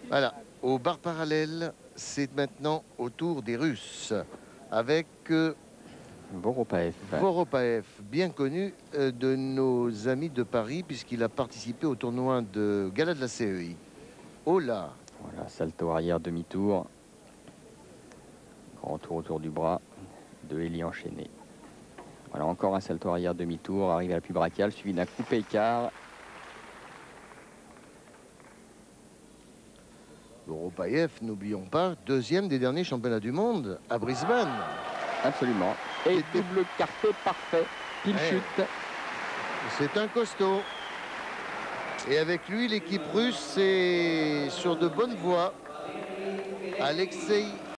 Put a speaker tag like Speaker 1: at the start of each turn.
Speaker 1: Voilà, au bar parallèle, c'est maintenant au tour des Russes, avec
Speaker 2: Voropaev.
Speaker 1: Voropaev, bien connu de nos amis de Paris, puisqu'il a participé au tournoi de gala de la CEI. Oh là!
Speaker 2: Voilà, salto arrière demi-tour. Grand tour autour du bras de Elie enchaîné. Voilà, encore un salto arrière demi-tour, arrivé à la pub brachiale, suivi d'un coupé écart.
Speaker 1: Voropaev, n'oublions pas, deuxième des derniers championnats du monde à Brisbane.
Speaker 2: Absolument. Et double carpé parfait, pile chute.
Speaker 1: C'est un costaud. Et avec lui, l'équipe russe est sur de bonnes voies. Alexei